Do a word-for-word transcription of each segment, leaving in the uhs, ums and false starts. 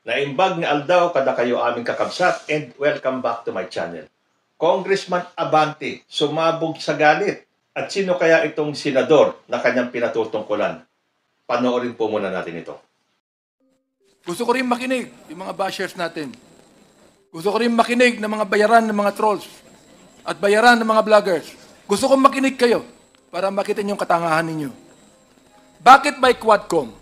Naimbag nga aldaw kada kayo aming kakabsat and welcome back to my channel. Congressman Abante sumabog sa galit. At sino kaya itong senador na kanyang pinatutungkulan? Panoorin po muna natin ito. Gusto ko rin makinig yung mga bashers natin. Gusto ko rin makinig ng mga bayaran ng mga trolls at bayaran ng mga vloggers. Gusto kong makinig kayo para makita niyo yung katangahan ninyo. Bakit by Quadcom?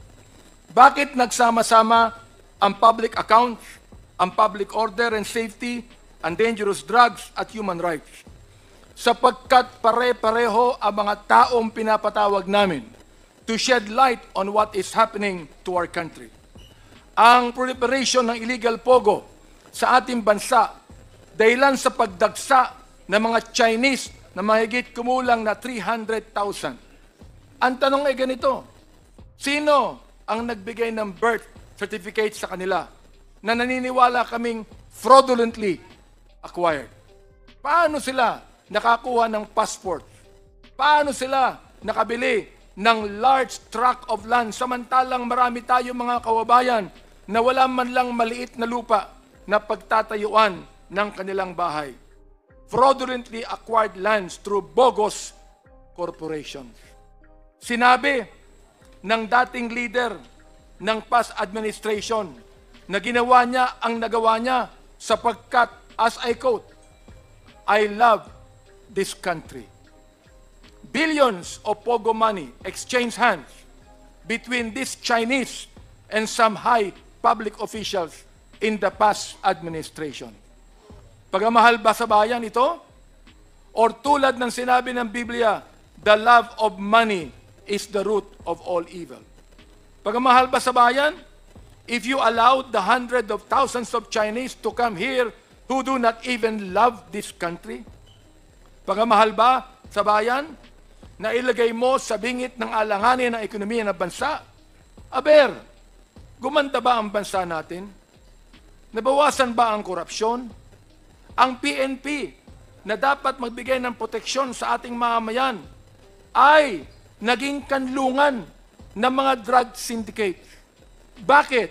Bakit nagsama-sama ang public accounts, ang public order and safety, ang dangerous drugs at human rights? Sapagkat pare-pareho ang mga taong pinapatawag namin to shed light on what is happening to our country. Ang proliferation ng illegal pogo sa ating bansa dahilan sa pagdagsa ng mga Chinese na mahigit kumulang na three hundred thousand. Ang tanong ay ganito, sino ang nagbigay ng birth certificate sa kanila na naniniwala kaming fraudulently acquired? Paano sila nakakuha ng passport? Paano sila nakabili ng large tract of land samantalang marami tayo mga kawabayan na wala man lang maliit na lupa na pagtatayuan ng kanilang bahay? Fraudulently acquired lands through bogus corporations. Sinabi ng dating leader ng past administration na ginawa niya ang nagawa niya sapagkat, as I quote, I love this country. Billions of pogo money exchanged hands between this Chinese and some high public officials in the past administration. Pagmamahal ba sa bayan ito? Or tulad ng sinabi ng Biblia, the love of money is the root of all evil. Pagmamahal ba sa bayan? If you allowed the hundreds of thousands of Chinese to come here who do not even love this country? Pagmamahal ba sa bayan na ilagay mo sa bingit ng alanganin ng ekonomiya ng bansa? Aber, gumanda ba ang bansa natin? Nabawasan ba ang korupsyon? Ang P N P na dapat magbigay ng proteksyon sa ating mamamayan ay naging kanlungan ng mga drug syndicate. Bakit?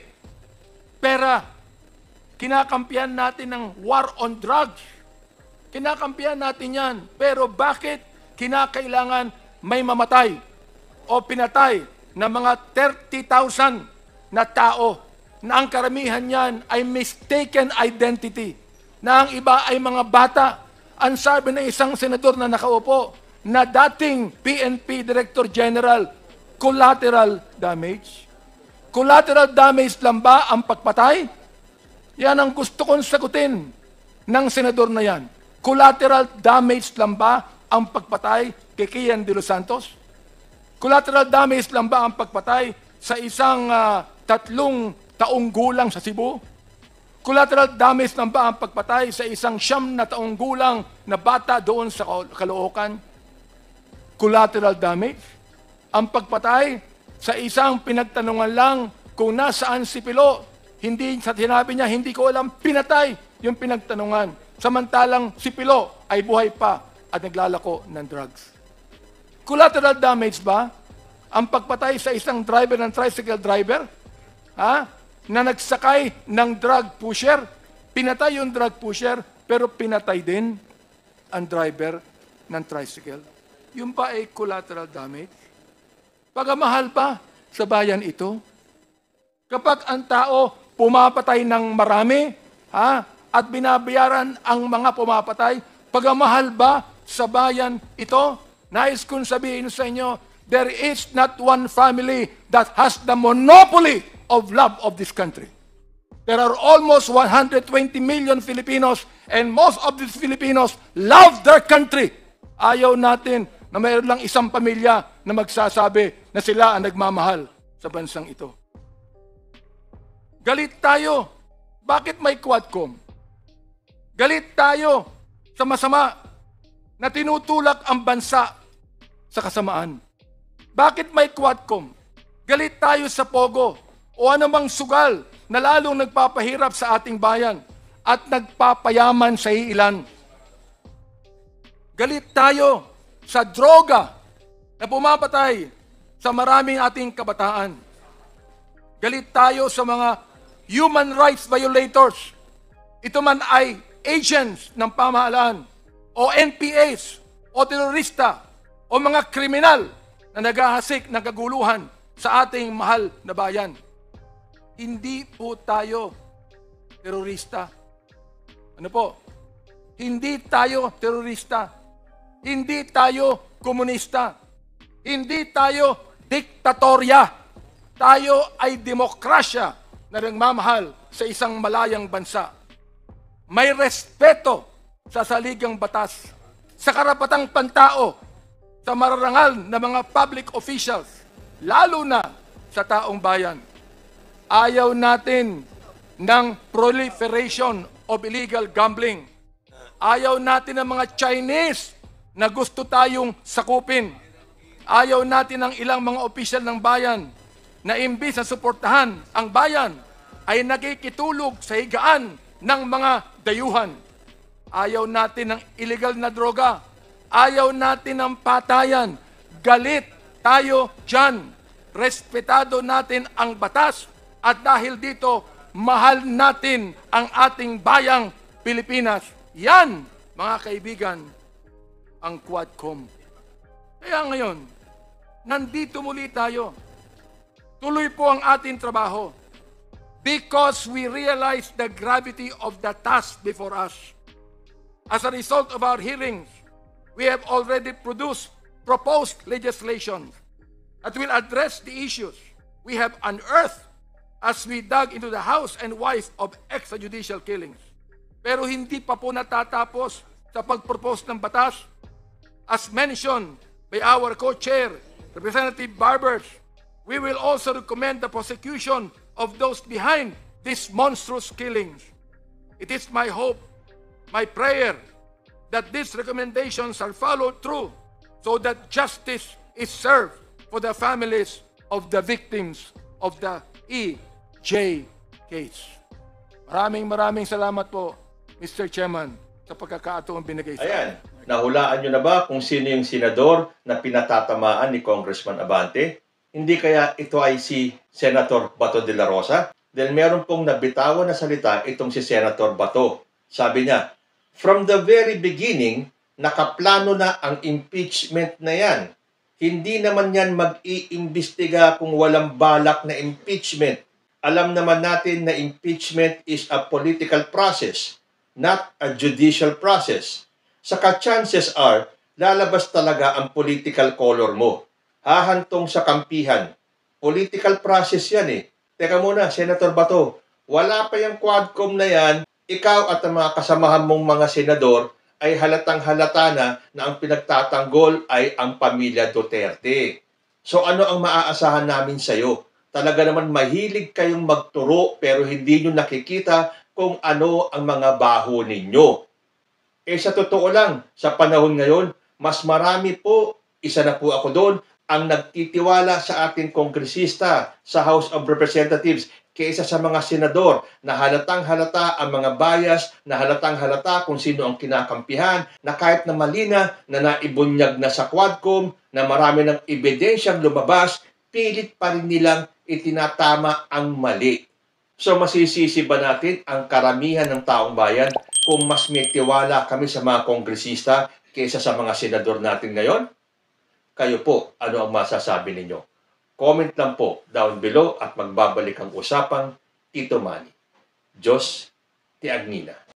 Pera. Kinakampihan natin ng war on drugs. Kinakampihan natin yan. Pero bakit kinakailangan may mamatay o pinatay ng mga thirty thousand na tao na ang karamihan yan ay mistaken identity, na ang iba ay mga bata? Ang sabi ng isang senador na nakaupo na dating P N P Director General, collateral damage. Collateral damage lang ba ang pagpatay? Yan ang gusto kong sagutin ng senador na yan. Collateral damage lang ba ang pagpatay kay Kian de los Santos? Collateral damage lang ba ang pagpatay sa isang uh, tatlong taong gulang sa Cebu? Collateral damage lang ba ang pagpatay sa isang siyam na taong gulang na bata doon sa Caloocan? Collateral damage ang pagpatay sa isang pinagtanungan lang kung nasaan si Pilo. Hindi sa sinabi niya, hindi ko alam, pinatay yung pinagtanungan. Samantalang si Pilo ay buhay pa at naglalako ng drugs. Collateral damage ba ang pagpatay sa isang driver ng tricycle driver? Ha? Na nagsakay ng drug pusher? Pinatay yung drug pusher, pero pinatay din ang driver ng tricycle. Yung ba ay collateral damage? Pagmamahal pa sa bayan ito? Kapag ang tao pumapatay ng marami, ha, at binabayaran ang mga pumapatay, pagmamahal ba sa bayan ito? Nais kong sabihin sa inyo, there is not one family that has the monopoly of love of this country. There are almost one hundred twenty million Filipinos, and most of these Filipinos love their country. Ayaw natin na mayroon lang isang pamilya na magsasabi na sila ang nagmamahal sa bansang ito. Galit tayo. Bakit may Quadcom? Galit tayo sa masama na tinutulak ang bansa sa kasamaan. Bakit may Quadcom? Galit tayo sa pogo o anumang sugal na lalong nagpapahirap sa ating bayan at nagpapayaman sa ilan. Galit tayo sa droga na pumapatay sa maraming ating kabataan. Galit tayo sa mga human rights violators, ito man ay agents ng pamahalaan, o N P As, o terorista, o mga kriminal na naghahasik ng kaguluhan sa ating mahal na bayan. Hindi po tayo terorista. Ano po? Hindi tayo terorista. Hindi tayo komunista. Hindi tayo diktatorya. Tayo ay demokrasya na nagmamahal sa isang malayang bansa. May respeto sa saligang batas, sa karapatang pantao, sa mararangal na mga public officials, lalo na sa taong bayan. Ayaw natin ng proliferation of illegal gambling. Ayaw natin ng mga Chinese na gusto tayong sakupin. Ayaw natin ng ilang mga opisyal ng bayan na imbis na suportahan ang bayan ay nakikitulog sa higaan ng mga dayuhan. Ayaw natin ng illegal na droga. Ayaw natin ng patayan. Galit tayo dyan. Respetado natin ang batas at dahil dito, mahal natin ang ating bayang Pilipinas. Yan, mga kaibigan, ang Quadcom. Kaya ngayon, nandito muli tayo. Tuloy po ang ating trabaho because we realize the gravity of the task before us. As a result of our hearings, we have already produced proposed legislation that will address the issues we have unearthed as we dug into the house and wife of extrajudicial killings. Pero hindi pa po natatapos sa pagpropose ng batas. As mentioned by our co-chair, Representative Barbers, we will also recommend the prosecution of those behind these monstrous killings. It is my hope, my prayer, that these recommendations are followed through so that justice is served for the families of the victims of the E J case. Maraming maraming salamat po, Mister Chairman, sa pagkakataong binigay sa Ayan, nahulaan nyo na ba kung sino yung senador na pinatatamaan ni Congressman Abante? Hindi kaya ito ay si Senator Bato de la Rosa? Dahil meron pong nabitawan na salita itong si Senator Bato. Sabi niya, from the very beginning, nakaplano na ang impeachment na yan. Hindi naman yan mag-iimbestiga kung walang balak na impeachment. Alam naman natin na impeachment is a political process, not a judicial process. Saka chances are, lalabas talaga ang political color mo. Hahantong sa kampihan. Political process yan eh. Teka muna, Senator Bato, wala pa yung Quadcom na yan, ikaw at ang mga kasamahan mong mga senador ay halatang halata na na ang pinagtatanggol ay ang pamilya Duterte. So ano ang maaasahan namin sa iyo? Talaga naman mahilig kayong magturo pero hindi nyo nakikita kung ano ang mga baho ninyo. Eh sa totoo lang, sa panahon ngayon, mas marami po, isa na po ako doon, ang nagtitiwala sa ating kongresista sa House of Representatives kaysa sa mga senador na halatang halata ang mga bias, na halatang halata kung sino ang kinakampihan, na kahit na malina na naibunyag na sa Quadcom, na marami ng ebidensyang lumabas, pilit pa rin nilang itinatama ang mali. So masisisi ba natin ang karamihan ng taong bayan kung mas may tiwala kami sa mga kongresista kaysa sa mga senador natin ngayon? Kayo po, ano ang masasabi ninyo? Comment lang po down below at magbabalik ang usapang Tito Manny. Diyos ti Agnina.